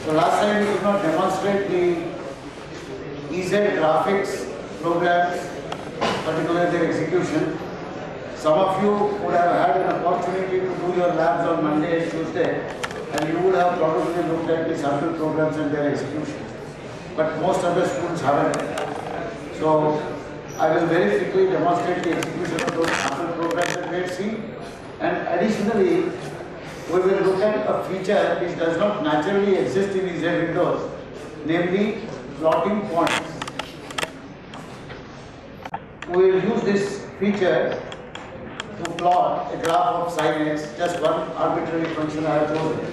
So last time we could not demonstrate the EZ graphics programs, particularly their execution. Some of you would have had an opportunity to do your labs on Monday and Tuesday, and you would have probably looked at the sample programs and their execution. But most other students haven't. So I will very quickly demonstrate the execution of those sample programs that we had seen. And additionally, we will look at a feature which does not naturally exist in EZ windows, namely plotting points. We will use this feature to plot a graph of sin x, just one arbitrary function I have chosen.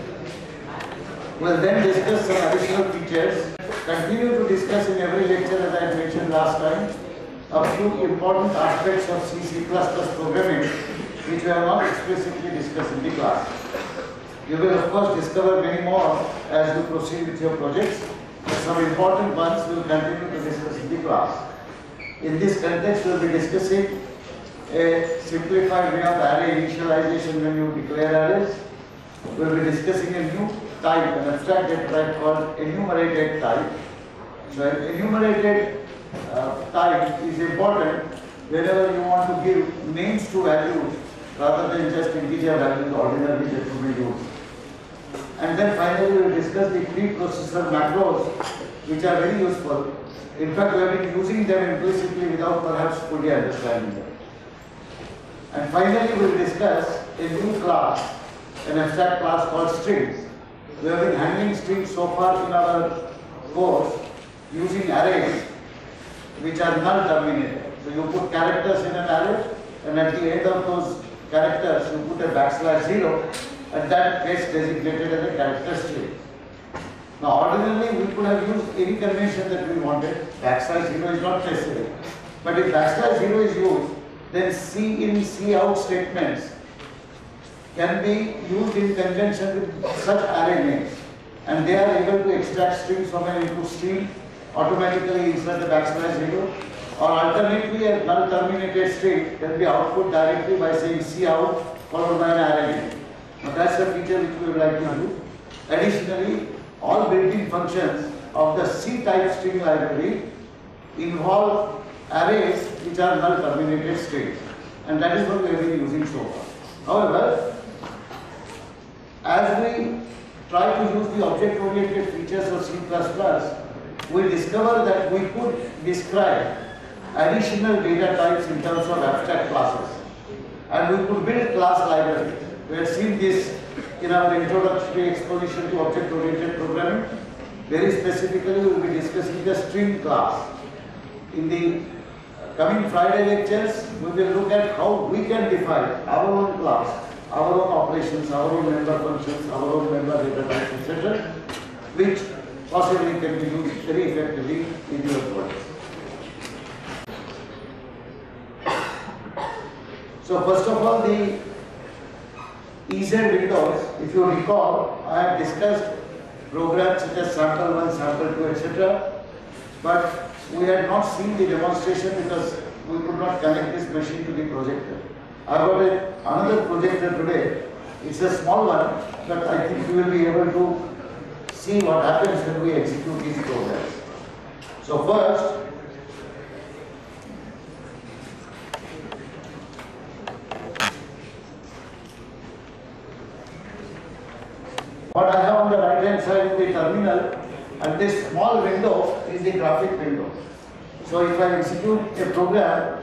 We will then discuss some additional features, continue to discuss in every lecture as I mentioned last time, a few important aspects of C++ programming which we have not explicitly discussed in the class. You will of course discover many more as you proceed with your projects, but some important ones we will continue to discuss in the class. In this context, we will be discussing a simplified way of array initialization when you declare arrays. We will be discussing a new type, an abstract data type called enumerated type. So an enumerated type is important whenever you want to give names to values rather than just integer values ordinarily that you may use. And then finally we will discuss the preprocessor macros, which are very useful. In fact, we have been using them implicitly without perhaps fully understanding them. And finally we will discuss a new class, an abstract class called strings. We have been handling strings so far in our course using arrays which are null terminated. So you put characters in an array, and at the end of those characters you put a \0, and that gets designated as a character string. Now ordinarily we could have used any convention that we wanted. \0 is not necessary. But if \0 is used, then C-in, C-out statements can be used in conjunction with such array names. And they are able to extract strings from an input stream, automatically insert the \0, or alternately a null terminated string can be output directly by saying C-out followed by an array name. Now that's the feature which we would like to do. Additionally, all built-in functions of the C-type string library involve arrays which are null terminated strings, and that is what we have been using so far. However, as we try to use the object-oriented features of C++, we discover that we could describe additional data types in terms of abstract classes, and we could build class libraries. We have seen this in our introductory exposition to object-oriented programming. Very specifically, we will be discussing the string class. In the coming Friday lectures, we will look at how we can define our own class, our own operations, our own member functions, our own member data types, etc., which possibly can be used very effectively in your project. So first of all, the EZ windows, if you recall, I have discussed programs such as sample1, sample2, etc. But we had not seen the demonstration because we could not connect this machine to the projector. I got another projector today. It's a small one, but I think we will be able to see what happens when we execute these programs. So first, what I have on the right hand side is the terminal, and this small window is the graphic window. So if I execute a program,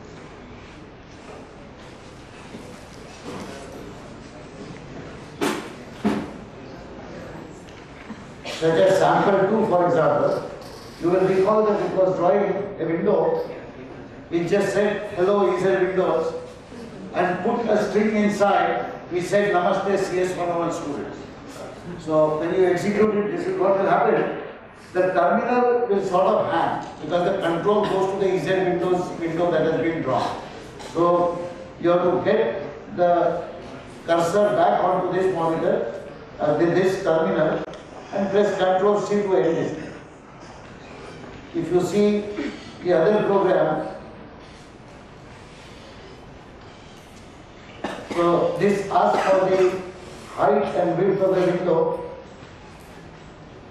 such as sample2 for example, you will recall that it was drawing a window which just said hello EZ Windows and put a string inside which said Namaste CS101 students. So when you execute it, this is what will happen. The terminal will sort of hang because the control goes to the EZ Windows window that has been drawn. So you have to get the cursor back onto this monitor, this terminal, and press Ctrl C to end it. If you see the other program, so this asks for the height and width of the window,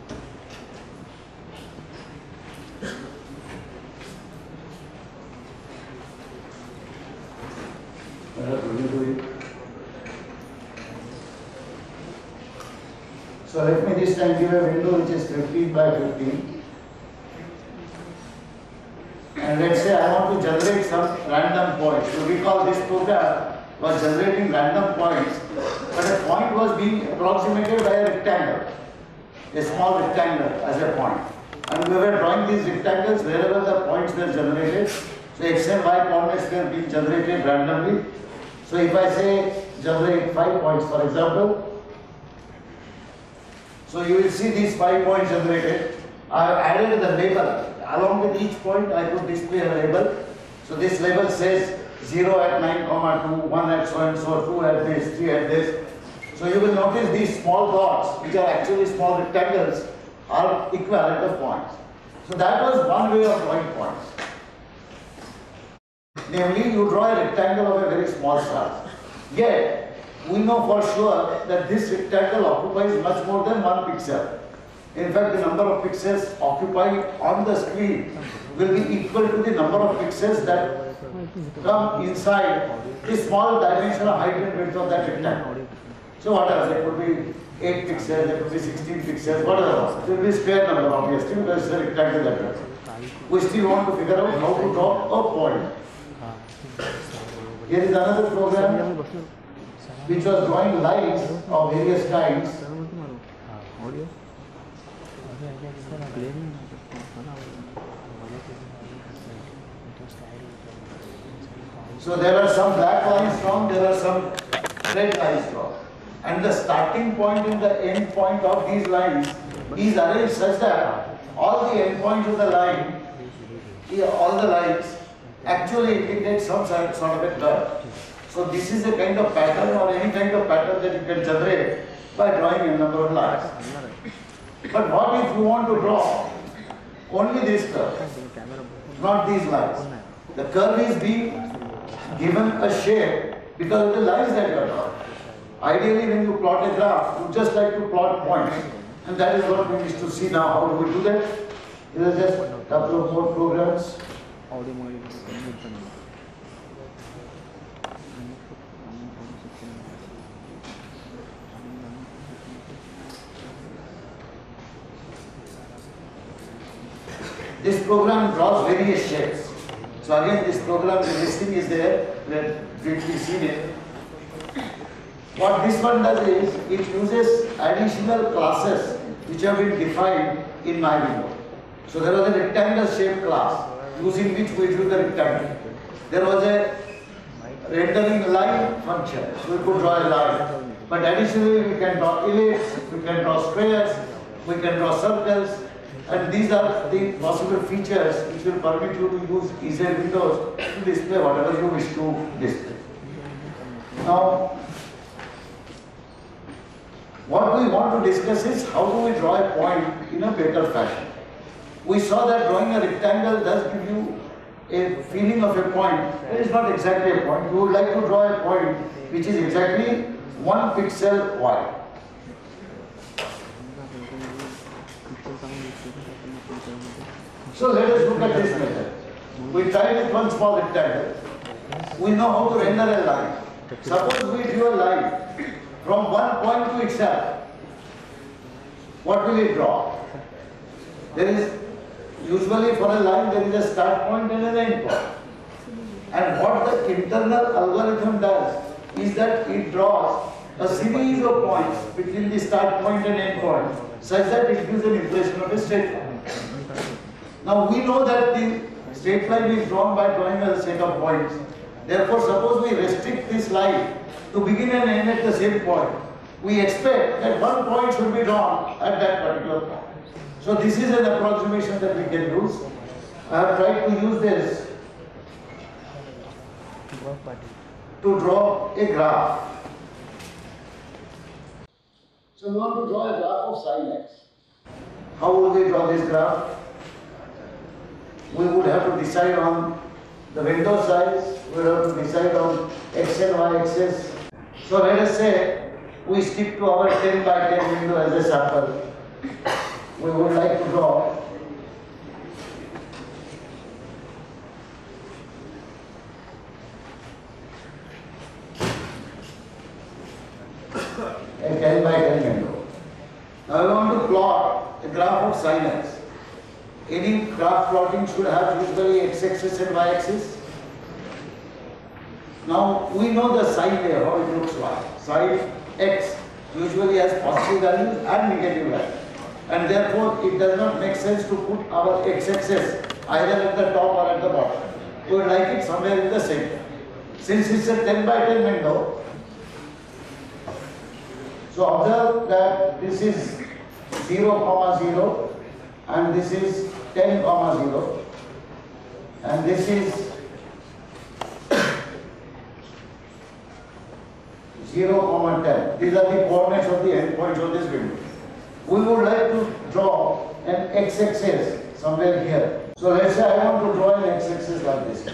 this time give a window which is 15 by 15. And let's say I want to generate some random points. So recall this program was generating random points, but a point was being approximated by a rectangle, a small rectangle as a point. And we were drawing these rectangles wherever the points were generated. So x and y coordinates were being generated randomly. So if I say generate 5 points, for example, so you will see these 5 points generated. I have added the label. Along with each point, I could display a label. So this label says 0 at 9, 2, 1 at so and so, 2 at this, 3 at this. So you will notice these small dots, which are actually small rectangles, are equivalent of points. So that was one way of drawing points. Namely, you draw a rectangle of a very small size. Yet, we know for sure that this rectangle occupies much more than 1 pixel. In fact, the number of pixels occupied on the screen will be equal to the number of pixels that come inside the small dimensional height and width of that rectangle. So whatever, there could be 8 pixels, there could be 16 pixels, whatever. There will be a square number obviously because it's a rectangle that way. We still want to figure out how to draw a point. Here is another program which was drawing lines of various kinds. So there are some black lines drawn, there are some red lines drawn. And the starting point and the end point of these lines is arranged such that all the end points of the line, all the lines actually indicate some sort of a curve. So this is a kind of pattern or any kind of pattern that you can generate by drawing a number of lines. But what if you want to draw only this curve, not these lines? The curve is being given a shape because of the lines that you are drawing. Ideally, when you plot a graph, you just like to plot points. And that is what we need to see now. How do we do that? Here are just a couple of more programs. This program draws various shapes. So again, this program, the listing is there. Let briefly see it. What this one does is, it uses additional classes which have been defined in my window. So there was a rectangle shape class using which we drew the rectangle. There was a rendering line function, so we could draw a line. But additionally, we can draw ellipses, we can draw squares, we can draw circles, and these are the possible features which will permit you to use easier windows to display whatever you wish to display. Now, what we want to discuss is how do we draw a point in a better fashion. We saw that drawing a rectangle does give you a feeling of a point. It is not exactly a point. You would like to draw a point which is exactly 1 pixel wide. So let us look at this method. We tried with one small rectangle. We know how to render a line. Suppose we drew a line from one point to itself. What will it draw? There is usually for a line there is a start point and an end point. And what the internal algorithm does is that it draws a series of points between the start point and end point such that it gives an impression of a straight line. Now we know that the straight line is drawn by drawing a set of points. Therefore, suppose we restrict this line to begin and end at the same point. We expect that one point should be drawn at that particular point. So this is an approximation that we can use. I have tried to use this to draw a graph. So we want to draw a graph of sin x. How will we draw this graph? We would have to decide on the window size, we would have to decide on x and y axis. So let us say we stick to our 10 by 10 window as a sample. We would like to draw a 10 by 10 window. Now I want plot a graph of sin x, any graph plotting should have usually x-axis and y-axis. Now we know the sine wave, how it looks like. Sine x usually has positive values and negative values, and therefore it does not make sense to put our x-axis either at the top or at the bottom. We would like it somewhere in the center. Since it's a 10 by 10 window, so observe that this is 0, 0 and this is 10, 0 and this is 0, 10. These are the coordinates of the endpoints of this window. We would like to draw an x-axis somewhere here. So let's say I want to draw an x-axis like this.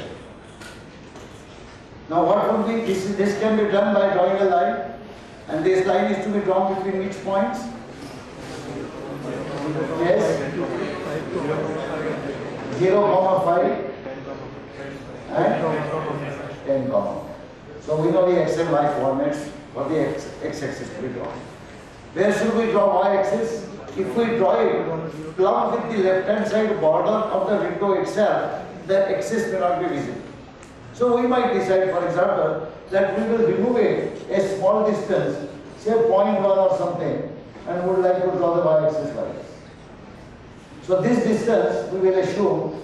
Now what would be, this can be done by drawing a line, and this line is to be drawn between which points? Yes? 0, 5 and 10, So we know the x and y coordinates for the x-axis to be drawn. Where should we draw y-axis? If we draw it plumb with the left-hand side border of the window itself, the axis may not be visible. So we might decide, for example, that we will remove a small distance, say 0.1 or something, and would like to draw the y-axis like this. So this distance we will assume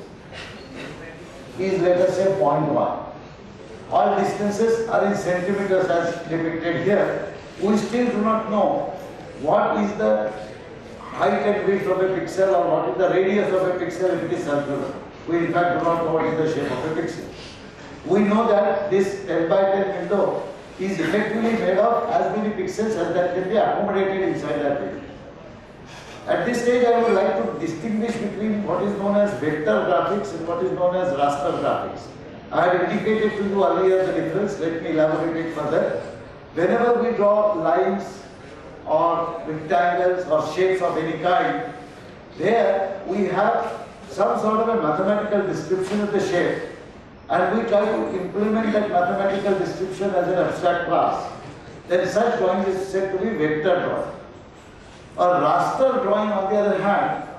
is, let us say, 0.1. All distances are in centimeters as depicted here. We still do not know what is the height and width of a pixel or what is the radius of a pixel if it is circular. We in fact do not know what is the shape of a pixel. We know that this 10 by 10 window is effectively made of as many pixels as that can be accommodated inside that window. At this stage, I would like to distinguish between what is known as vector graphics and what is known as raster graphics. I had indicated to you earlier the difference. Let me elaborate it further. Whenever we draw lines or rectangles or shapes of any kind, there we have some sort of a mathematical description of the shape, and we try to implement that mathematical description as an abstract class. Then such drawing is said to be vector drawing. A raster drawing, on the other hand,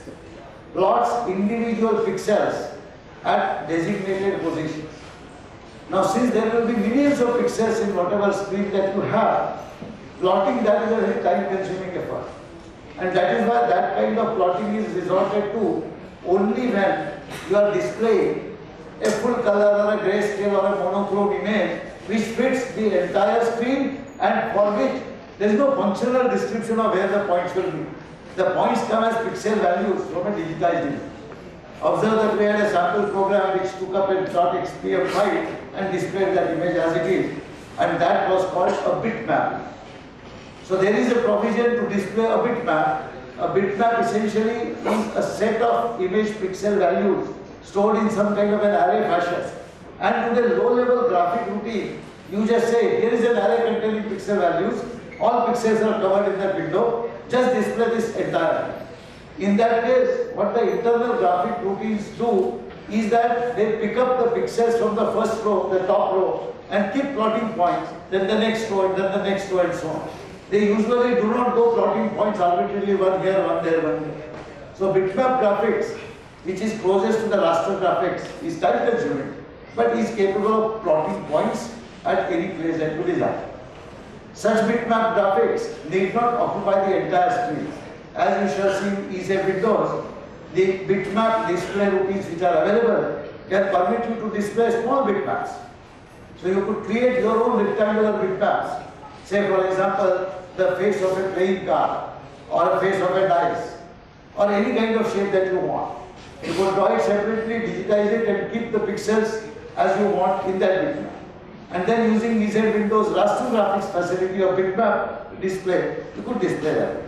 plots individual pixels at designated positions. Now, since there will be millions of pixels in whatever screen that you have, plotting that is a very time-consuming effort. And that is why that kind of plotting is resorted to only when you are displaying a full color or a grayscale or a monochrome image which fits the entire screen and for which there is no functional description of where the points will be. The points come as pixel values from a digitized image. Observe that we had a sample program which took up a .xpf file and displayed that image as it is, and that was called a bitmap. So there is a provision to display a bitmap. A bitmap essentially is a set of image pixel values stored in some kind of an array fashion. And to the low-level graphic routine, you just say, here is an array containing pixel values, all pixels are covered in that window, just display this entire. In that case, what the internal graphic routines do is that they pick up the pixels from the first row, the top row, and keep plotting points, then the next row, and then the next row, and so on. They usually do not go plotting points arbitrarily, one here, one there, one there. So bitmap graphics, which is closest to the raster graphics, is time consuming, but is capable of plotting points at any place that you desire. Such bitmap graphics need not occupy the entire screen. As you shall see in EZ Windows, the bitmap display routines which are available can permit you to display small bitmaps. So you could create your own rectangular bitmaps. Say for example, the face of a playing card, or a face of a dice, or any kind of shape that you want. You could draw it separately, digitize it, and keep the pixels as you want in that bitmap. And then using EZ Windows raster graphics facility of bitmap display, you could display that.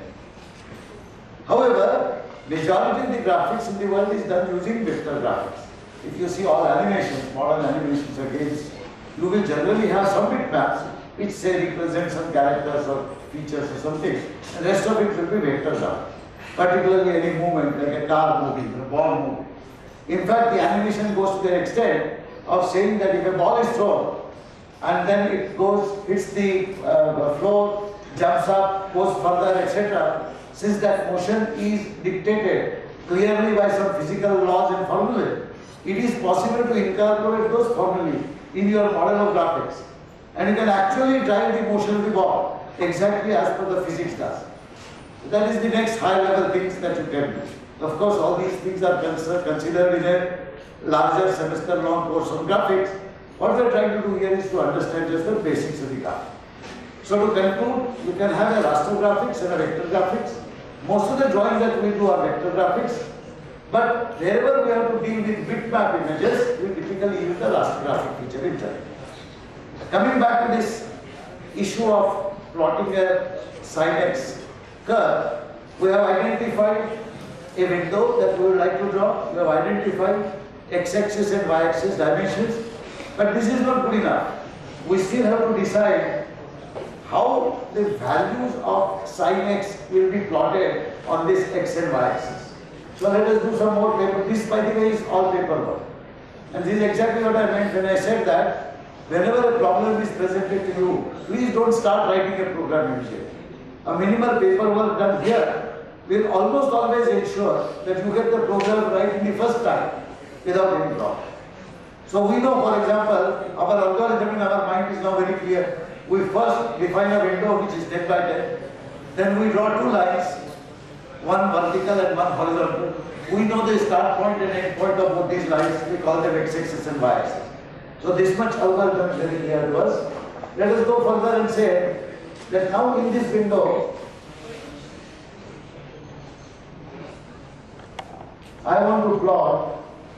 However, majority of the graphics in the world is done using vector graphics. If you see all animations, modern animations or games, you will generally have some bitmaps which say represent some characters or features or something. The rest of it will be vector graphics. Particularly any movement like a car moving, a ball moving. In fact, the animation goes to the extent of saying that if a ball is thrown and then it goes, hits the floor, jumps up, goes further, etc., since that motion is dictated clearly by some physical laws and formulae, it is possible to incorporate those formulae in your model of graphics. And you can actually drive the motion of the ball exactly as per the physics does. That is the next high level things that you can do. Of course, all these things are considered in a larger semester long course on graphics. What we are trying to do here is to understand just the basics of the graph. So to conclude, you can have a raster graphics and a vector graphics. Most of the drawings that we do are vector graphics. But wherever we have to deal with bitmap images, we typically use the raster graphic feature itself. Coming back to this issue of plotting a sin x curve, we have identified a window that we would like to draw. We have identified x-axis and y-axis dimensions. But this is not good enough. We still have to decide how the values of sin x will be plotted on this x and y axis. So let us do some more paper. This, by the way, is all paperwork. And this is exactly what I meant when I said that whenever a problem is presented to you, please don't start writing a program immediately. A minimal paperwork done here will almost always ensure that you get the program right in the first time without any problem. So we know, for example, our algorithm in our mind is now very clear. We first define a window which is 10 by 10. Then we draw two lines, one vertical and one horizontal. We know the start point and end point of both these lines. We call them x-axis and y-axis. So this much algorithm is very clear to us. Let us go further and say that now in this window, I want to plot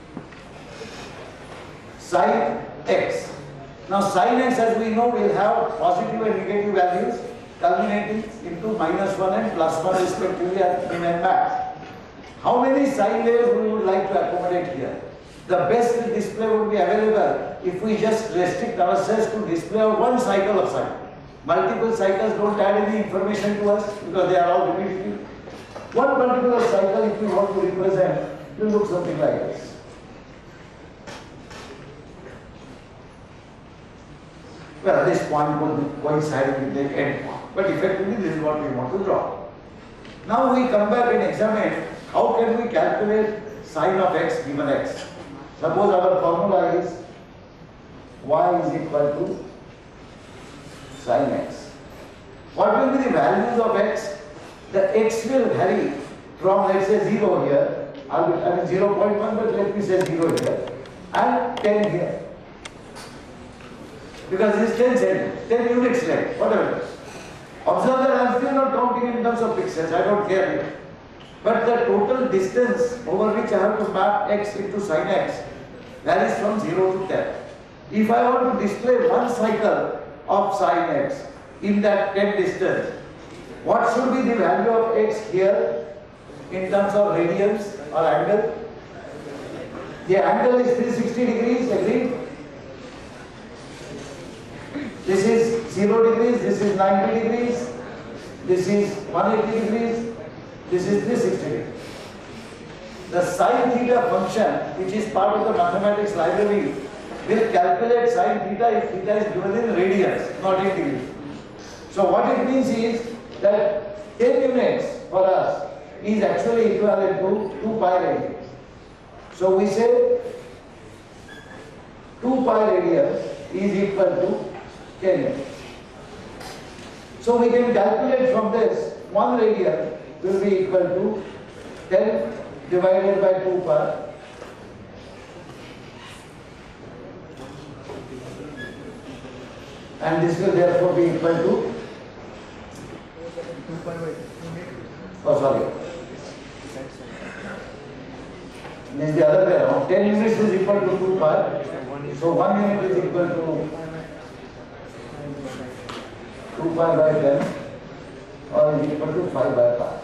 sin x. Now sin x, as we know, will have positive and negative values culminating into -1 and +1 respectively at min and max. How many sine layers we would like to accommodate here? The best display would be available if we just restrict ourselves to display of one cycle of sine. Multiple cycles don't add any information to us because they are all repetitive. One particular cycle, if we want to represent, will look something like this. Well, this point will coincide with the end point, but effectively this is what we want to draw. Now we come back and examine how can we calculate sin of x given x. Suppose our formula is y is equal to sin x. What will be the values of x? The x will vary from, let's say, 0 here, I mean 0.1, but let me say 0 here, and 10 here. Because this is 10 centimeters, 10 units length, whatever. Observe that I am still not counting in terms of pixels, I don't care here. But the total distance over which I have to map x into sin x varies from 0 to 10. If I want to display one cycle of sin x in that 10 distance, what should be the value of x here in terms of radians or angle? The angle is 360 degrees, agreed? This is 0 degrees, this is 90 degrees, this is 180 degrees, this is 360 degrees. The sin theta function, which is part of the mathematics library, will calculate sin theta if theta is given in radians, not in degrees. So what it means is that 10 units for us is actually equivalent to 2 pi radians. So we say 2 pi radians is equal to 10 units. So we can calculate from this 1 radian will be equal to 10 divided by 2 pi. And this will therefore be equal to, oh sorry, this is the other way around. 10 units is equal to 2 pi. So 1 unit is equal to 2 pi by 10 or is equal to 5 by pi.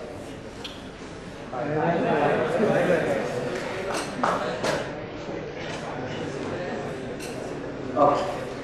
Okay.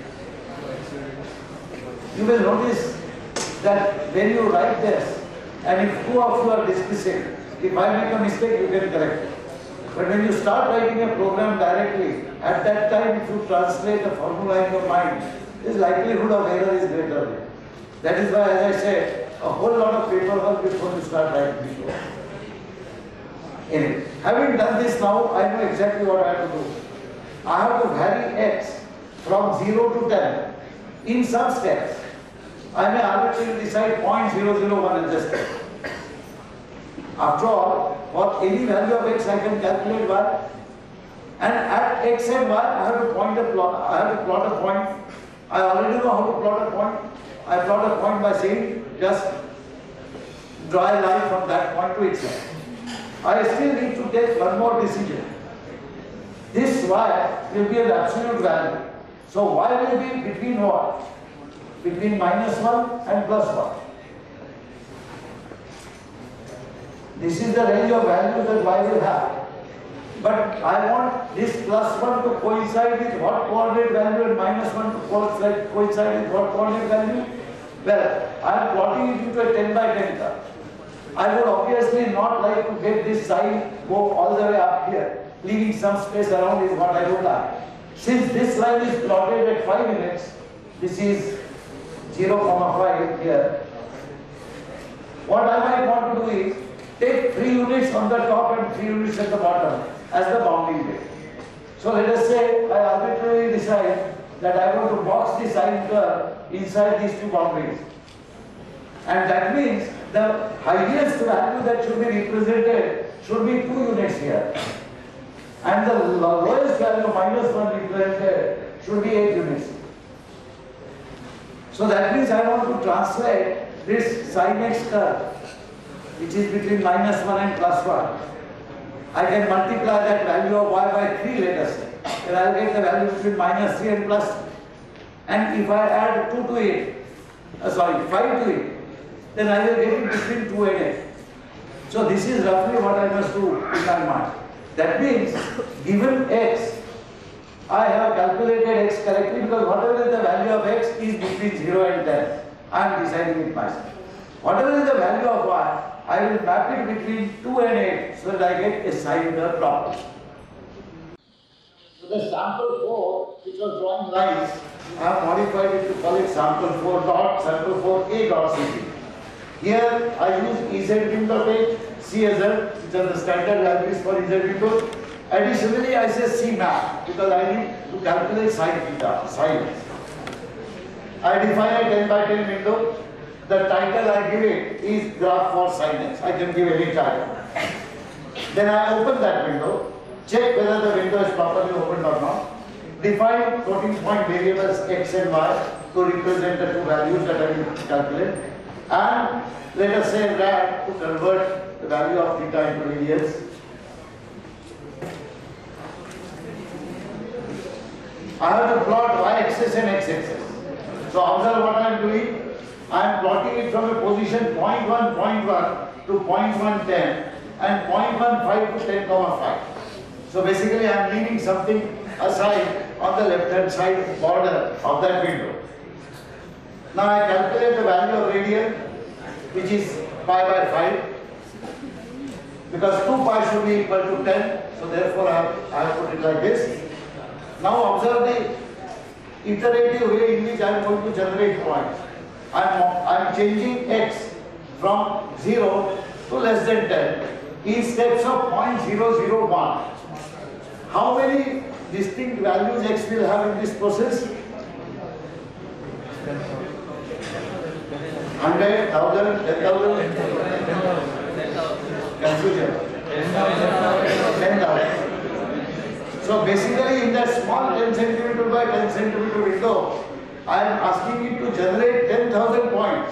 You will notice that when you write this, and if two of you are discussing, if I make a mistake, you can correct it. But when you start writing a program directly, at that time, if you translate the formula in your mind, the likelihood of error is greater. That is why, as I said, a whole lot of paperwork before you start writing the code. Anyway, having done this now, I know exactly what I have to do. I have to vary x from 0 to 10 in some steps. I may arbitrarily decide 0.001 and just step. After all, for any value of x, I can calculate y. And at x and y, I have to plot a point. I already know how to plot a point. I plot a point by saying just draw a line from that point to itself. I still need to take one more decision. This y will be an absolute value. So y will be between what? Between -1 and +1. This is the range of values that y will have. But I want this +1 to coincide with what coordinate value and -1 to coincide with what coordinate value? Well, I am plotting it into a 10 by 10 curve. I would obviously not like to get this side go all the way up here. Leaving some space around is what I would like. Since this line is plotted at 5 units, this is 0,5 here. What I might want to do is take 3 units on the top and 3 units at the bottom as the bounding rate. So let us say I arbitrarily decide that I want to box the sine curve inside these two boundaries. And that means the highest value that should be represented should be 2 units here. And the lowest value, -1 represented, should be 8 units. So that means I want to translate this sin x curve, which is between -1 and +1. I can multiply that value of y by 3, let us say. Then I will get the value between -3 and +3. And if I add 2 to it, 5 to it, then I will get it between 2 and 8. So this is roughly what I must do in my mind. That means, given x, I have calculated x correctly because whatever is the value of x is between 0 and 10. I am deciding it myself. Whatever is the value of y, I will map it between 2 and 8 so that I get a sine curve properly. So the sample 4, which was drawing lines, I have modified it to call it sample 4 dot, sample 4a dot cp. Here I use EZ window take, CZ, which are the standard values for EZ window. Additionally, I say C map because I need to calculate sine theta, sine. I define a 10 by 10 window. The title I give it is graph for sin x. I can give any title. Then I open that window, check whether the window is properly opened or not. Define floating point variables x and y to represent the two values that I will calculate. And let us say that to convert the value of theta into radians. I have to plot y-axis and x-axis. So observe what I am doing. I am plotting it from a position 0.1, 0.1 to 0.110 and 0.15 to 10,5. So basically I am leaving something aside on the left hand side border of that window. Now I calculate the value of radian, which is pi by 5, because 2 pi should be equal to 10, so therefore I have put it like this. Now observe the iterative way in which I am going to generate points. I am changing x from 0 to less than 10 in steps of 0.001. How many distinct values x will have in this process? 100, 1000, 10,000? Confusion. 10,000. So basically in that small 10 centimeter by 10 centimeter window, I am asking it to generate 10,000 points.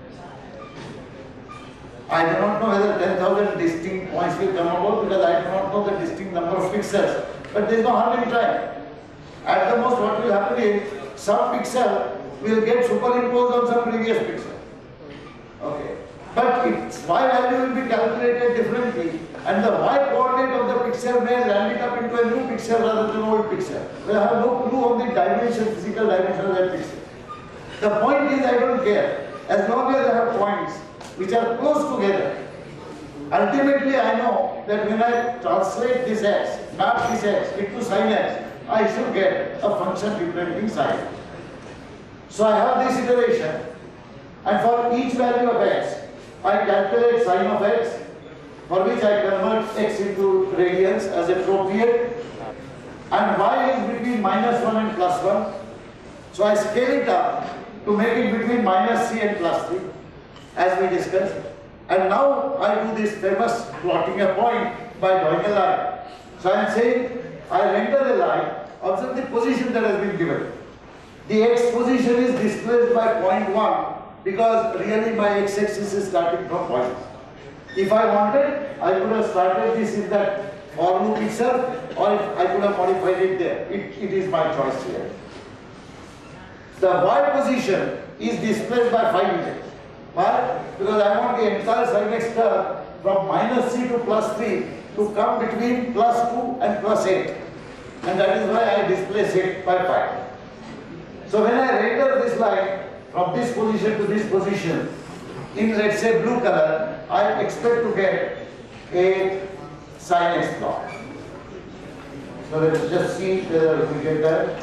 I do not know whether 10,000 distinct points will come about because I do not know the distinct number of pixels. But there is no harm in trying. At the most what will happen is some pixel will get superimposed on some previous pixel. Okay. But its y value will be calculated differently and the y coordinate of the pixel may land it up into a new pixel rather than old pixel. We have no clue on the dimension, physical dimension of that pixel. The point is I don't care. As long as I have points which are close together. Ultimately I know that when I translate this x, map this x into sin x, I should get a function representing sine. So I have this iteration. And for each value of x, I calculate sine of x, for which I convert x into radians as appropriate, and y is between -1 and +1. So I scale it up to make it between -3 and +3, as we discussed. And now I do this famous plotting a point by drawing a line. So I am saying I render a line, observe the position that has been given. The x position is displaced by 0.1 because really my x-axis is starting from point. If I wanted, I could have started this in that for loop itself, or I could have modified it there. It is my choice here. The y position is displaced by 5 units. Why? Because I want the entire sin x curve from -3 to +3 to come between +2 and +8. And that is why I displace it by 5. So when I render this line from this position to this position in, let's say, blue color, I expect to get a sin x plot. So let's just see whether we get that.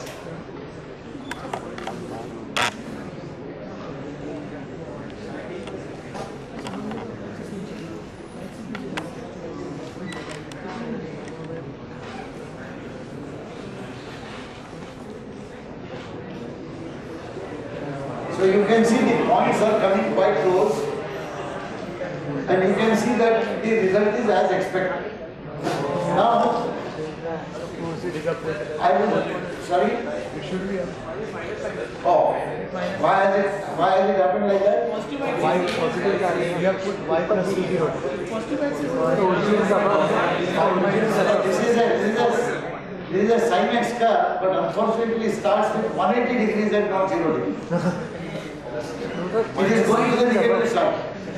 So you can see the points are coming quite close, and you can see that the result is as expected. Now, I will, sorry? Oh, why has it happened like that? Y positive carry, we have put y plus 0. This is a sin x curve, but unfortunately starts with 180 degrees and not 0 degrees. It is going to the negative side.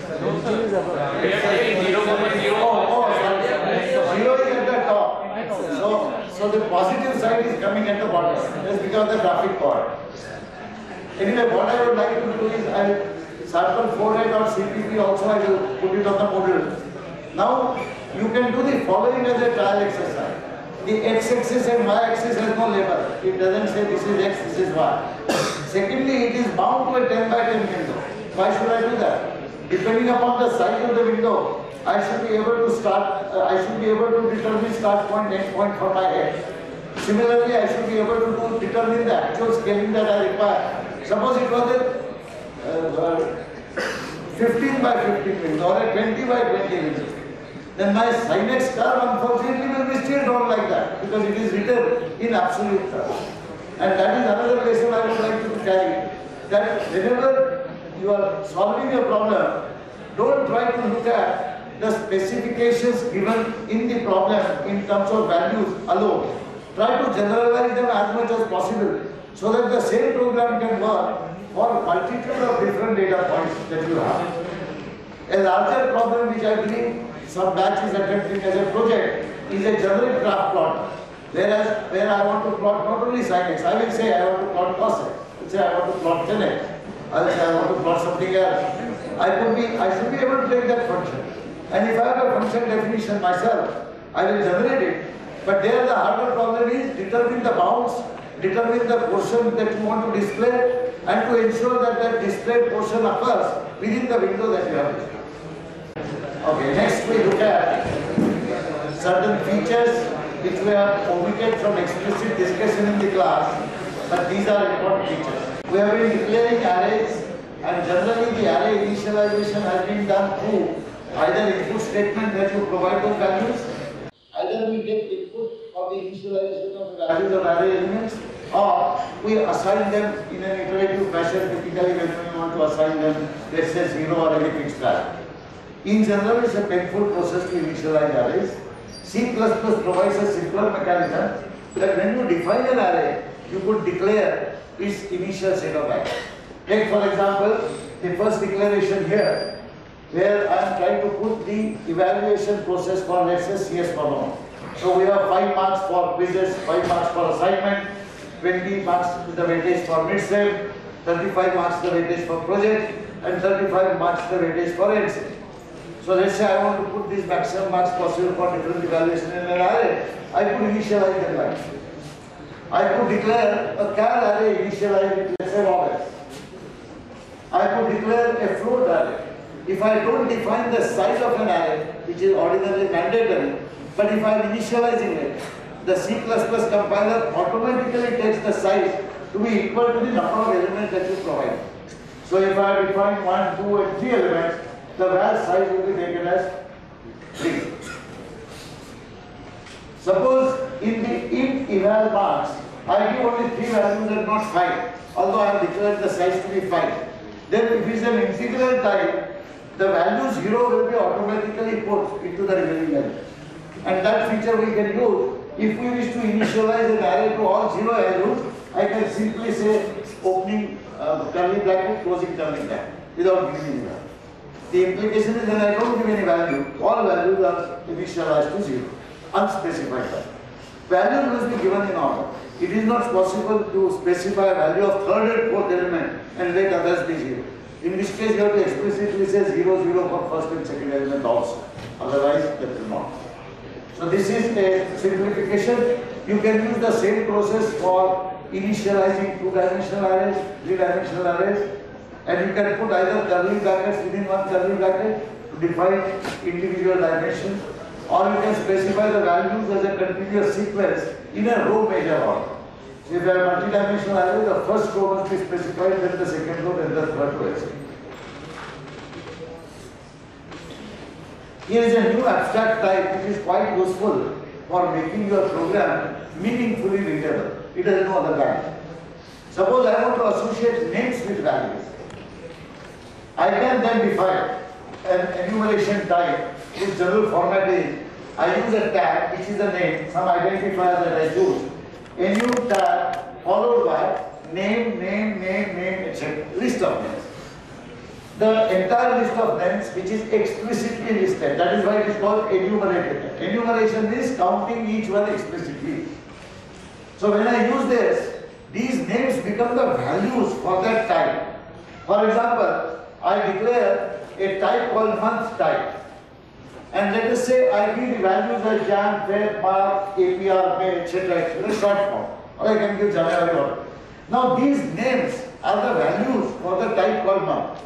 Zero is at the top. So the positive side is coming at the bottom. That's because of the graphic chord. Anyway, what I would like to do is I will sample 4A or CPP also, I will put it on the model. Now you can do the following as a trial exercise. The x-axis and y-axis has no label. It doesn't say this is x, this is y. Secondly, it is bound to a 10 by 10 window. Why should I do that? Depending upon the size of the window, I should be able to determine start point, end point for my head. Similarly, I should be able to determine the actual scaling that I require. Suppose it was a 15 by 15 window or a 20 by 20 window. Then my sin x curve unfortunately will be still drawn like that because it is written in absolute terms. And that is another lesson I would like to carry, that whenever you are solving a problem, don't try to look at the specifications given in the problem in terms of values alone. Try to generalize them as much as possible so that the same program can work for multitude of different data points that you have. A larger problem which I believe some batch is attempting as a project is a generic graph plot. Whereas where I want to plot not only sin x, I will say I want to plot cos x. I will say I want to plot tan x. I will say I want to plot something else. I should be able to take that function. And if I have a function definition myself, I will generate it. But there the harder problem is determine the bounds, determine the portion that you want to display, and to ensure that that displayed portion occurs within the window that you have displayed. Okay, next we look at certain features which we have omitted from explicit discussion in the class, but these are important features. We have been declaring arrays, and generally the array initialization has been done through either input statement that you provide those values, either we get input for the initialization of the values of array elements, or we assign them in an iterative fashion, typically when we want to assign them, let's say 0 or any fixed value. In general, it's a painful process to initialize arrays. C++ provides a simpler mechanism that when you define an array, you could declare its initial set of values. Take for example, the first declaration here, where I am trying to put the evaluation process for, let's say, CS column. So we have 5 marks for quizzes, 5 marks for assignment, 20 marks the weightage for mid-sem, 35 marks the weightage for project, and 35 marks the weightage for end-sem. So let's say I want to put these maximum marks possible for different evaluation in an array. I could initialize them like this. I could declare a char array initialized with, let's say, vowels. I could declare a float array. If I don't define the size of an array, which is ordinarily mandatory, but if I am initializing it, the C++ compiler automatically takes the size to be equal to the number of elements that you provide. So if I define 1, 2 and 3 elements, the val size will be taken as 3. Suppose in the int eval marks, I give only 3 values and not 5, although I have declared the size to be 5. Then if it is an integral type, the value 0 will be automatically put into the remaining value. And that feature we can use if we wish to initialize an array to all 0 values. I can simply say opening curly bracket, closing curly bracket without giving any value. The implication is that I don't give any value, all values are initialized to 0, unspecified value. Value must be given in order. It is not possible to specify a value of third and fourth element and let others be 0. In which case you have to explicitly say 0, 0 for first and second element also. Otherwise that will not. So this is a simplification. You can use the same process for initializing 2-dimensional arrays, 3-dimensional arrays, and you can put either curly brackets within one curly bracket to define individual dimensions, or you can specify the values as a continuous sequence in a row measure order. So if you have multi-dimensional array, the first row must be specified, then the second row, then the third row, etc. Here is a new abstract type which is quite useful for making your program meaningfully readable. It has no other value. Suppose I want to associate names with values. I can then define an enumeration type whose general format is I use a tag which is a name, some identifier that I use. Enu tag followed by name, etc. List of names. The entire list of names which is explicitly listed, that is why it is called enumerated. Enumeration is counting each one explicitly. So when I use this, these names become the values for that type. For example, I declare a type called month type. And let us say I give the values as Jan, Feb, March, APR, May, etc. in a short form. Or I can give January or. Now these names are the values for the type called month.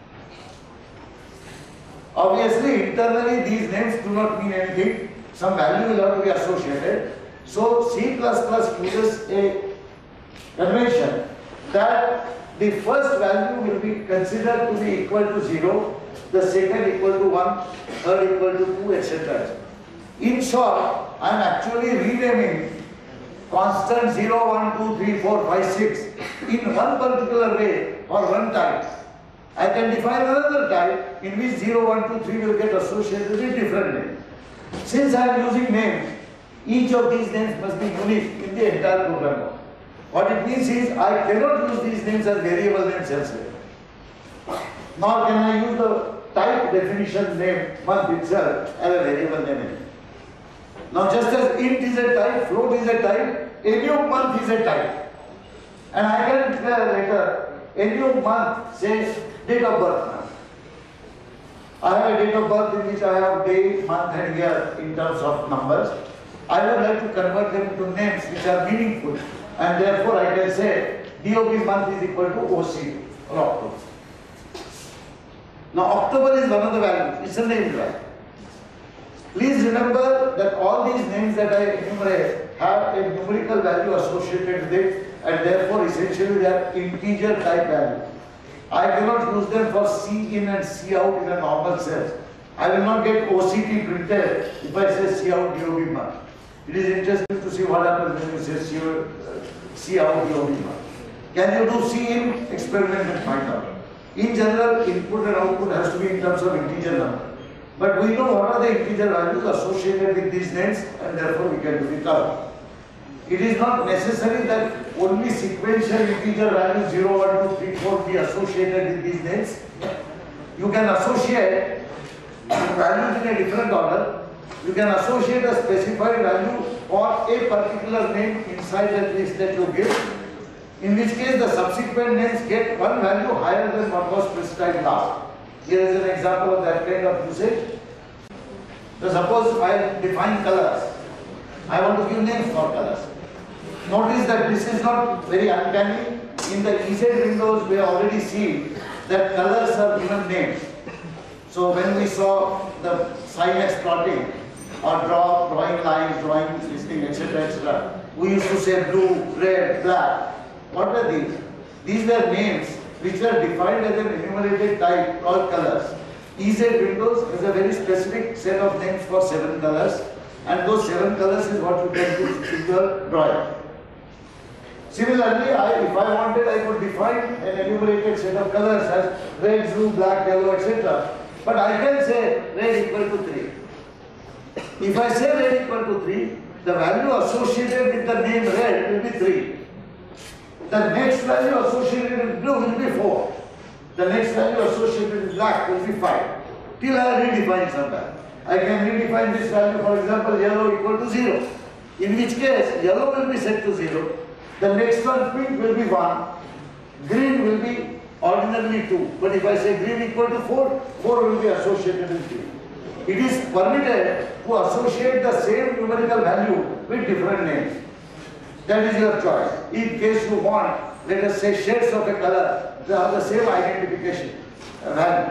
Obviously, internally these names do not mean anything. Some value will have to be associated. So C++ uses a convention that the first value will be considered to be equal to 0, the second equal to 1, third equal to 2, etc. In short, I am actually renaming constant 0, 1, 2, 3, 4, 5, 6 in one particular way for one type. I can define another type in which 0, 1, 2, 3 will get associated with different names. Since I am using names, each of these names must be unique in the entire program. What it means is I cannot use these names as variable names elsewhere. Nor can I use the type definition name month itself as a variable name. Now just as int is a type, float is a type, enum month is a type. And I can declare later enum month says date of birth month. I have a date of birth in which I have day, month and year in terms of numbers. I would like to convert them into names which are meaningful, and therefore I can say DOB month is equal to OC or October. Now October is one of the values, it's a name value. Please remember that all these names that I enumerate have a numerical value associated with it, and therefore essentially they are integer type value. I cannot use them for C in and C out in a normal sense. I will not get OCT printed if I say C out DOB month. It is interesting to see what happens when you say C out DOB month. Can you do C in? Experiment and find out. In general, input and output has to be in terms of integer number. But we know what are the integer values associated with these names, and therefore we can do the count. It is not necessary that only sequential integer values 0, 1, 2, 3, 4 be associated with these names. You can associate values in a different order. You can associate a specified value for a particular name inside that list that you give, in which case the subsequent names get one value higher than what was prescribed last. Here is an example of that kind of usage. So suppose I define colors. I want to give names for colors. Notice that this is not very uncanny. In the EZ windows we already see that colors are given names. So when we saw the Sinex plotting or drawing lines, drawing listing, etc., etc., we used to say blue, red, black. What were these? These were names which were defined as an enumerated type called colors. EZ Windows has a very specific set of names for 7 colors, and those 7 colors is what you can do in your drawing. Similarly, if I wanted, I could define an enumerated set of colors as red, blue, black, yellow, etc. But I can say red equal to 3. If I say red equal to 3, the value associated with the name red will be 3. The next value associated with blue will be 4. The next value associated with black will be 5. Till I redefine somewhere. I can redefine this value, for example, yellow equal to 0. In which case, yellow will be set to 0. The next one, pink, will be 1. Green will be ordinarily 2. But if I say green equal to 4, 4 will be associated with green. It is permitted to associate the same numerical value with different names. That is your choice. In case you want, let us say shades of a color, they have the same identification value.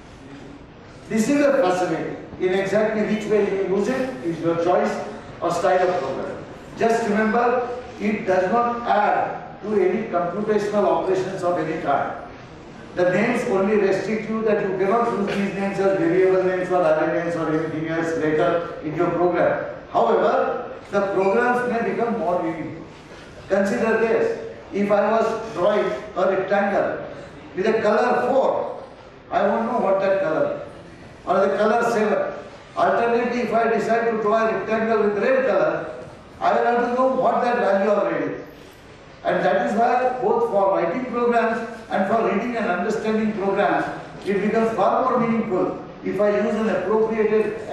This is a facility. In exactly which way you use it is your choice or style of program. Just remember, it does not add to any computational operations of any kind. The names only restrict you that you cannot use these names as variable names or array names or anything else later in your program. However, the programs may become more meaningful. Consider this. If I was drawing a rectangle with a color 4, I won't know what that color is. Or the color 7. Alternately, if I decide to draw a rectangle with red color, I will have to know what that value of red is. And that is why both for writing programs and for reading and understanding programs, it becomes far more meaningful if I use an appropriate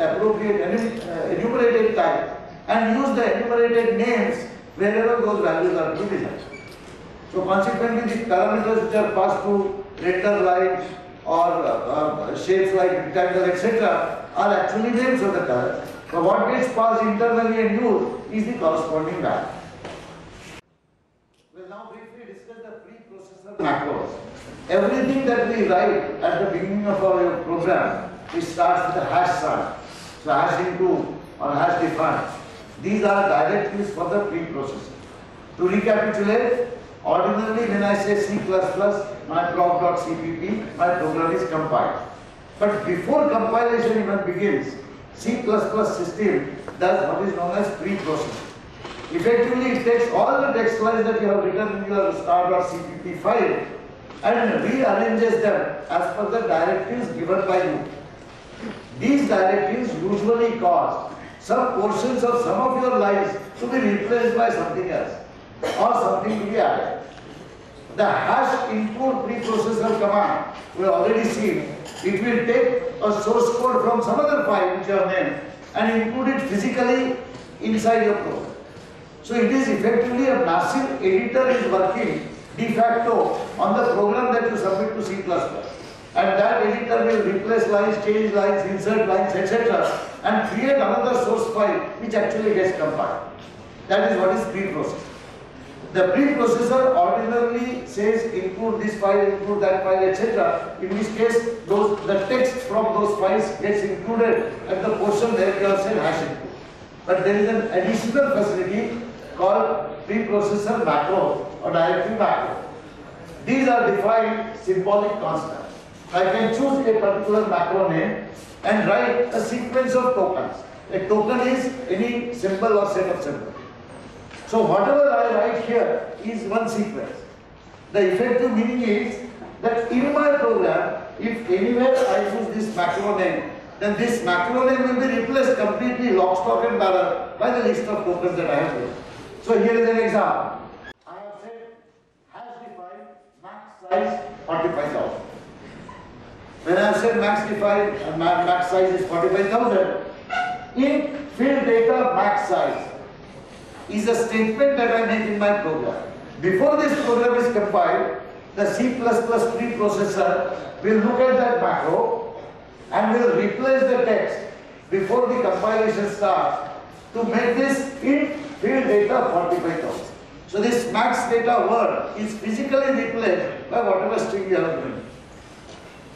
enumerated type and use the enumerated names wherever those values are to be defined. So consequently, the parameters which are passed to render lines or shapes like rectangle, etc., are actually names of the color. So what gets passed internally and used is the corresponding value. We'll now briefly discuss the preprocessor macros. Everything that we write at the beginning of our program, it starts with a hash sign. So hash into or hash define. These are directives for the preprocessor. To recapitulate, ordinarily when I say C++, my proc.cpp, my program is compiled. But before compilation even begins, C++ system does what is known as preprocessing. Effectively, it takes all the text lines that you have written in your star.cpp file and rearranges them as per the directives given by you. These directives usually cause some portions of some of your lines to be replaced by something else or something to be added. The hash input preprocessor command, we have already seen, it will take a source code from some other file which you have named and include it physically inside your program. So it is effectively a massive editor is working de facto on the program that you submit to C++. And that editor will replace lines, change lines, insert lines, etc. and create another source file which actually gets compiled. That is what is preprocessor. The preprocessor ordinarily says include this file, include that file, etc. In which case the text from those files gets included at the portion where you have said hash input. But there is an additional facility called preprocessor macro or directive macro. These are defined symbolic constants. I can choose a particular macro name and write a sequence of tokens. A token is any symbol or set of symbols. So whatever I write here is one sequence. The effective meaning is that in my program, if anywhere I use this macro name, then this macro name will be replaced completely lock, stock and barrel by the list of tokens that I have written. So here is an example. I have said hash define max size 45,000. When I have said max define and max size is 45,000, in field data max size is a statement that I make in my program. Before this program is compiled, the C++ preprocessor will look at that macro and will replace the text before the compilation starts to make this int field data 45,000. So this max data word is physically replaced by whatever string you have given.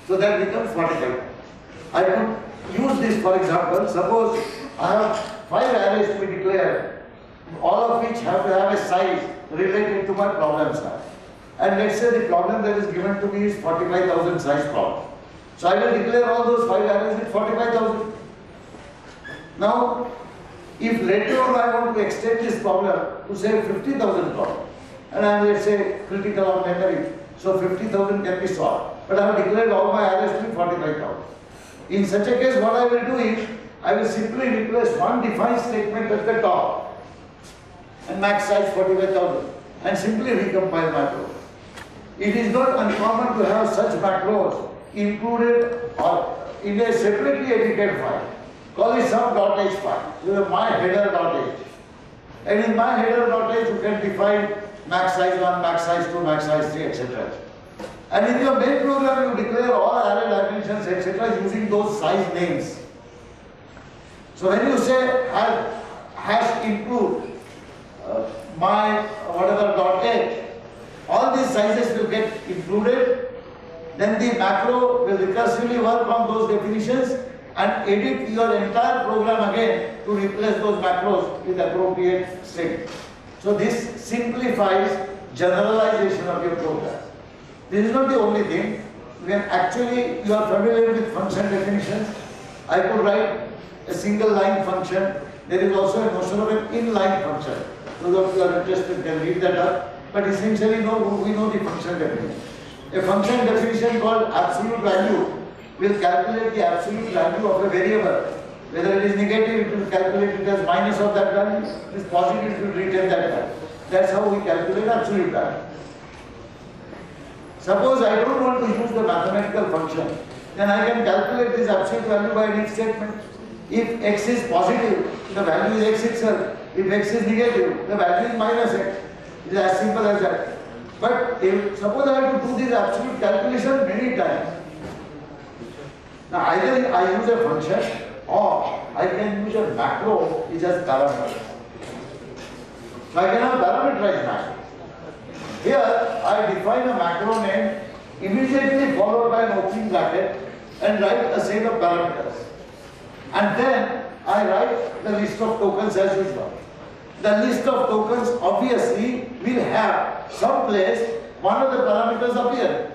So that becomes 45. I could use this, for example. Suppose I have 5 arrays to be declared, all of which have to have a size related to my problem size. And let's say the problem that is given to me is 45,000 size problem. So I will declare all those 5 arrays with 45,000. Now, if later on I want to extend this problem to say 50,000 problem, and I am, let's say, critical on memory, so 50,000 can be solved. But I have declared all my arrays to be 45,000. In such a case, what I will do is, I will simply replace one define statement at the top and max size 45,000 and simply recompile my code. It is not uncommon to have such macros included or in a separately edited file. Call it some .h file. You have my header.h. And in my header.h you can define max size 1, max size 2, max size 3, etc. And in your main program you declare all array dimensions, etc. using those size names. So when you say hash include my whatever .h, all these sizes will get included. Then the macro will recursively work on those definitions and edit your entire program again to replace those macros with appropriate string. So this simplifies generalization of your program. This is not the only thing. When actually you are familiar with function definitions, I could write a single line function. There is also a notion of an inline function. Those of you are interested can read that up. But essentially we know the function definition. A function definition called absolute value will calculate the absolute value of a variable. Whether it is negative, it will calculate it as minus of that value. If it is positive, it will retain that value. That's how we calculate absolute value. Suppose I don't want to use the mathematical function, then I can calculate this absolute value by an if statement. If x is positive, the value is x itself. If x is negative, the value is minus x. It is as simple as that. But if suppose I have to do this absolute calculation many times, now either I use a function or I can use a macro which has parameters. So I can have parameterized macro. Here I define a macro name immediately followed by an opening bracket and write a set of parameters. And then I write the list of tokens as usual. The list of tokens obviously will have some place one of the parameters appear.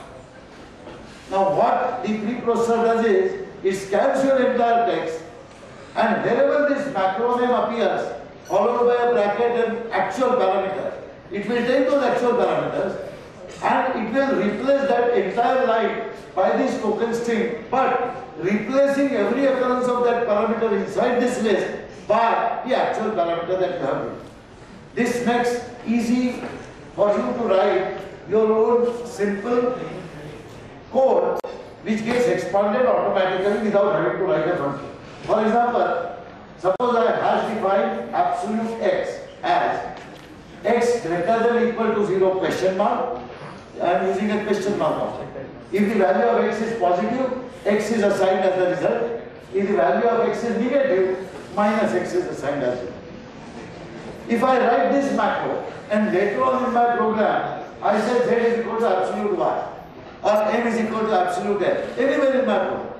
Now what the preprocessor does is, it scans your entire text and wherever this macro name appears, followed by a bracket and actual parameter, it will take those actual parameters and it will replace that entire line by this token string, but replacing every occurrence of that parameter inside this list by the actual parameter that you have given. This makes easy for you to write your own simple code which gets expanded automatically without having to write a function. For example, suppose I hash define absolute x as x greater than equal to 0 question mark. I am using a question mark object. If the value of x is positive, x is assigned as the result. If the value of x is negative, minus x is assigned as well. If I write this macro and later on in my program I say z is equal to absolute y or m is equal to absolute n, anywhere in my program,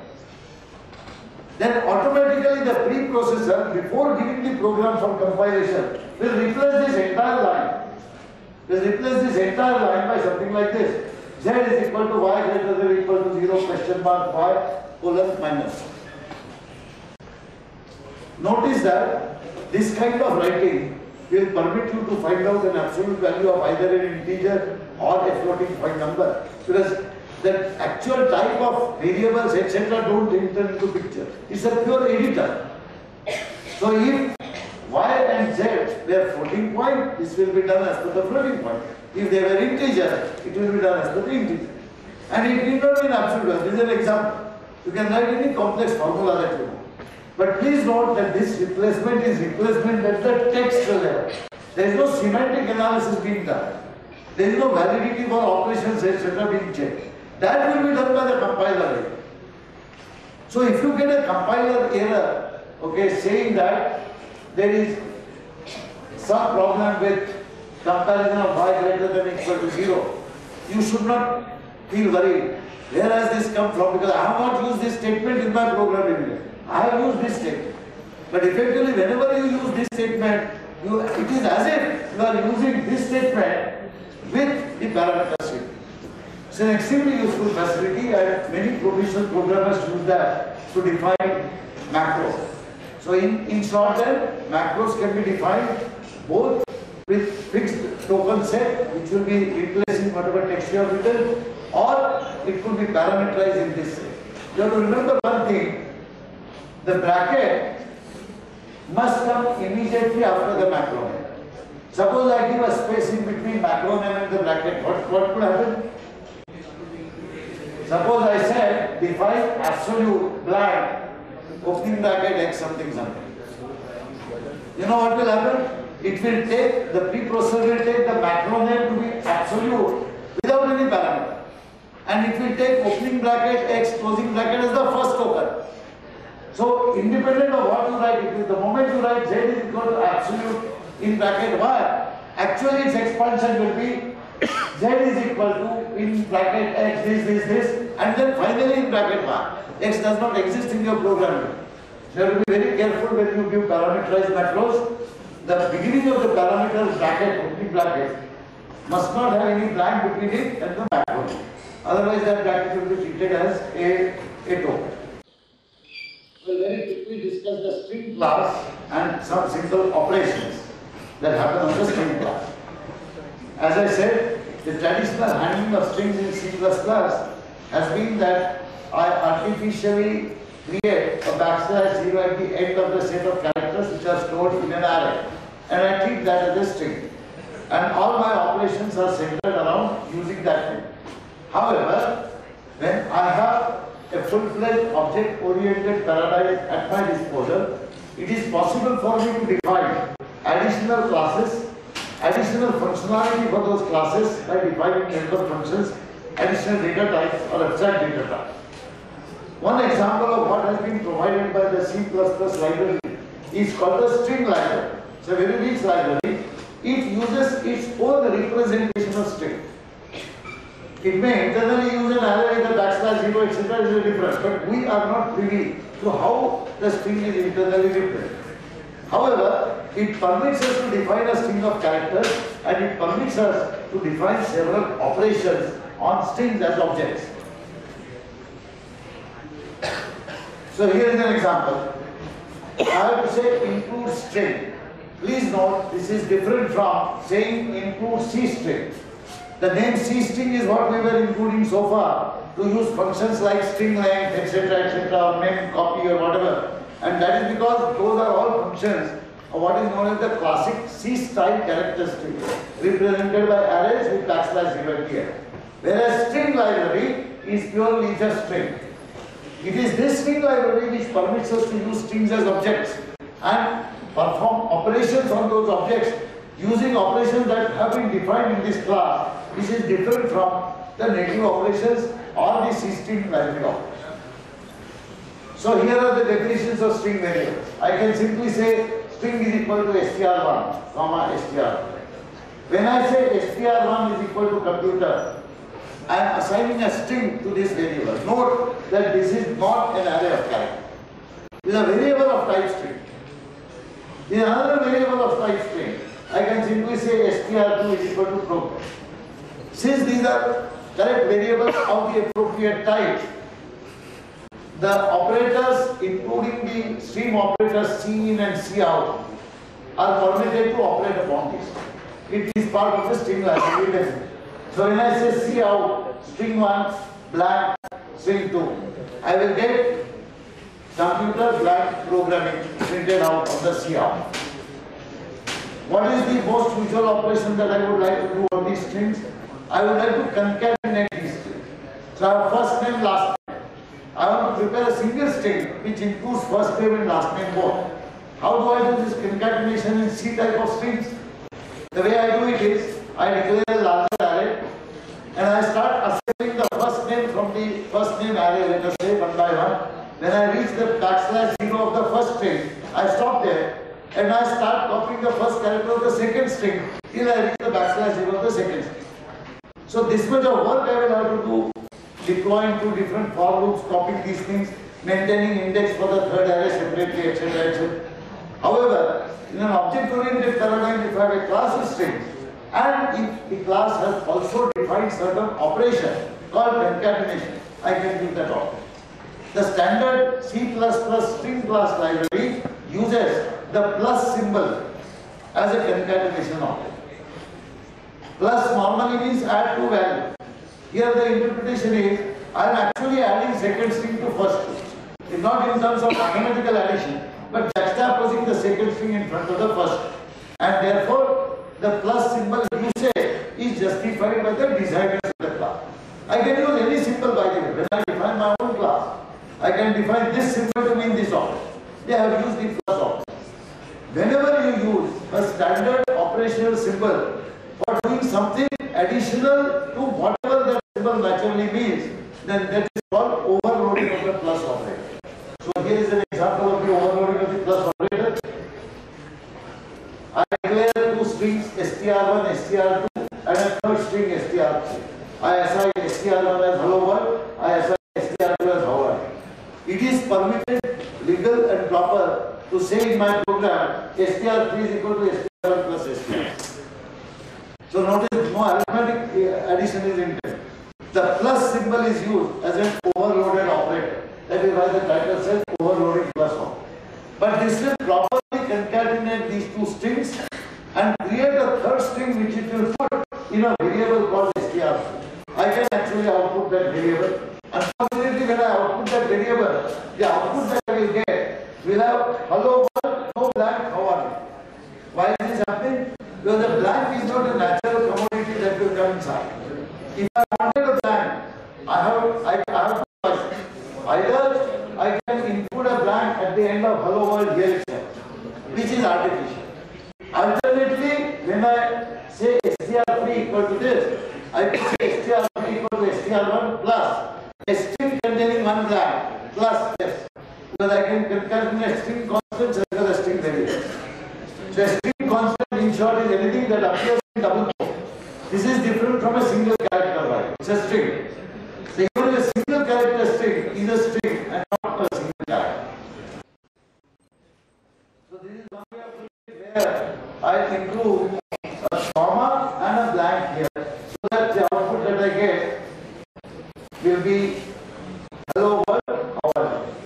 then automatically the preprocessor, before giving the program for compilation, will replace this entire line. Will replace this entire line by something like this: z is equal to y greater than equal to 0 question mark y colon minus. Notice that this kind of writing will permit you to find out an absolute value of either an integer or a floating point number, because the actual type of variables etc. don't enter into picture. It's a pure editor. So if y and z were floating point, this will be done as per the floating point. If they were integer, it will be done as per the integer. And it need not be an absolute value. This is an example. You can write any complex formula that you want. But please note that this replacement is replacement at the text level. There is no semantic analysis being done. There is no validity for operations etc. being checked. That will be done by the compiler. So if you get a compiler error, okay, saying that there is some problem with comparison of y greater than equal to 0, you should not feel worried. Where has this come from? Because I have not used this statement in my program anywhere. I have used this statement. But effectively, whenever you use this statement, it is as if you are using this statement with the parameter string. It's an extremely useful facility, and many professional programmers use that to define macros. So in shorthand, macros can be defined both with fixed token set, which will be replacing whatever text you have written, or it could be parameterized in this way. You have to remember one thing: the bracket must come immediately after the macro name. Suppose I give a space in between macro name and the bracket, what could happen? Suppose I said define absolute blank opening bracket x something something. You know what will happen? It will take, the preprocessor will take the macro name to be absolute without any parameter. And it will take opening bracket x, closing bracket as the first token. So independent of what you write, the moment you write z is equal to absolute in bracket y, actually its expansion will be z is equal to in bracket x this, and then finally in bracket y. X does not exist in your program. So you have to be very careful when you give parameterized macros. The beginning of the parameter bracket, opening bracket, must not have any blank between it and the macro. Otherwise that bracket will be treated as a token. We'll very quickly discuss the string class and some simple operations that happen on the string class. As I said, the traditional handling of strings in C++ has been that I artificially create a \0 at the end of the set of characters which are stored in an array, and I treat that as a string. And all my operations are centered around using that thing. However, when I have a full-fledged object-oriented paradigm at my disposal, it is possible for me to define additional classes, additional functionality for those classes by defining member functions, additional data types or abstract data types. One example of what has been provided by the C++ library is called the string library. It's a very rich library. It uses its own representation of string. It may internally use an array with a \0, etc. is different, but we are not privy to how the string is internally represented. However, it permits us to define a string of characters, and it permits us to define several operations on strings as objects. So here is an example. I have to say include string. Please note, this is different from saying include C string. The name C string is what we were including so far to use functions like string length, etc., or name, copy, or whatever. And that is because those are all functions of what is known as the classic C-style character string, represented by arrays with \0 at the end. Whereas string library is purely just string. It is this string library which permits us to use strings as objects and perform operations on those objects using operations that have been defined in this class, which is different from the native operations or the C string library operations. So here are the definitions of string variables. I can simply say string is equal to str1, comma str. When I say str1 is equal to computer, I am assigning a string to this variable. Note that this is not an array of characters. It is a variable of type string. This is another variable of type string. I can simply say str2 is equal to program. Since these are correct variables of the appropriate type, the operators, including the stream operators cin and cout, are permitted to operate upon this. It is part of the string library definition. So when I say cout, string 1, blank, string 2, I will get computer blank programming printed out of the cout. What is the most usual operation that I would like to do on these strings? I would like to concatenate these strings. So I have first name, last name. I want to prepare a single string which includes first name and last name both. How do I do this concatenation in C type of strings? The way I do it is, I declare a larger array and I start assembling the first name from the first name array, let us say 1 by 1. When I reach the \0 of the first string, I stop there and I start copying the first character of the second string till I reach the \0 of the second string. So this much of work I will have to do deploying two different for loops, copying these things, maintaining index for the third array separately, etc. etc. However, in an object-oriented paradigm, if I have a class of strings, and if the class has also defined certain operation called concatenation, I can use that option. The standard C++ string class library uses the plus symbol as a concatenation option. Plus normally means add to value. Here the interpretation is I am actually adding second string to first string. It's not in terms of mathematical addition, but juxtaposing the second string in front of the first. And therefore, the plus symbol usage is justified by the designers of the class. I can use any symbol by the way. When I define my own class, I can define this symbol to mean this object. They have used the plus object. Whenever you use a standard operational symbol for doing something additional to whatever that symbol naturally means, then that is called overloading of the plus operator. So here is an example of the overloading of the plus operator. I declare two strings str1, str2 and a third string str3. I assign str1 as hello world, I assign str2 as hover. It is permitted, legal and proper to say in my program str3 is equal to str1 plus str. So notice no arithmetic addition is intended. The plus symbol is used as an overloaded operator. That is why the title says overloading plus operator. But this will properly concatenate these two strings and create a third string which it will put in a variable called str. I can actually output that variable. Unfortunately, when I output that variable, the output that I will get will have hello world, no blank, how are you? Why is this happening? Because the blank is not a natural commodity that will come inside. If I wanted a blank, I have two choices. Either I can input a blank at the end of hello world here itself, which is artificial. Alternately, when I say str3 equal to this, I can say str3 equal to str1 plus a string containing one blank plus this. Because I can concatenate string constants as well as string variables. So a string constant in short is anything that appears in double quote. This is different from a single character byte. It's a string. So even a single character string is a string and not a single character. So this is one way of doing it where I include a comma and a blank here, so that the output that I get will be hello world, how are you?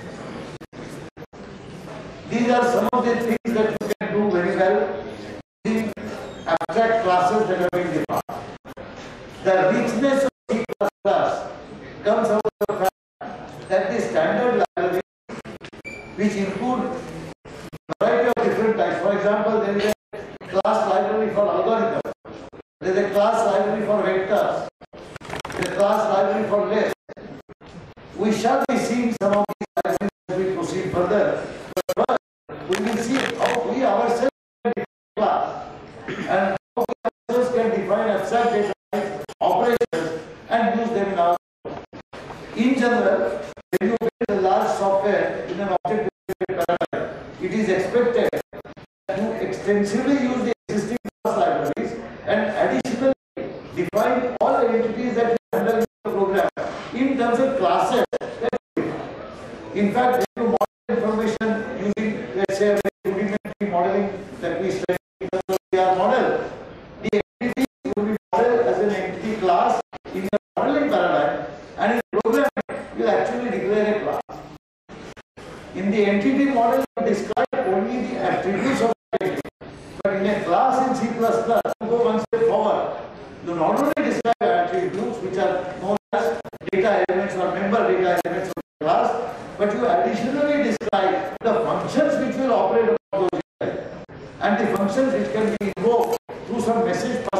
These are some of the things that you can do very well in abstract classes that have been defined. The richness of C++ comes out of the fact that the standard libraries, which include a variety of different types. For example, there is a class library for algorithms, there is a class library for vectors, there is a class library for lists. We shall be seeing some of these libraries as we proceed further. But first, we will see how we ourselves can define class and how we ourselves can define abstract data types, operations, and use them in our. In general, when you build a large software in an object-oriented paradigm, it is expected to extensively use the existing class libraries and additionally define all the entities that you handle in the program in terms of classes. In fact, when you model information using, let's say, a rudimentary modeling that we study in terms of CR model, the entity will be modeled as an entity class in the modeling paradigm, and in programming, you actually declare a class. In the entity model, you describe only the attributes of the entity. But in a class in C++, you go one step forward. You not only describe attributes, which are known as data elements or member data elements of the class, but you additionally describe the functions which will operate on those data, and the functions which can be invoked through some message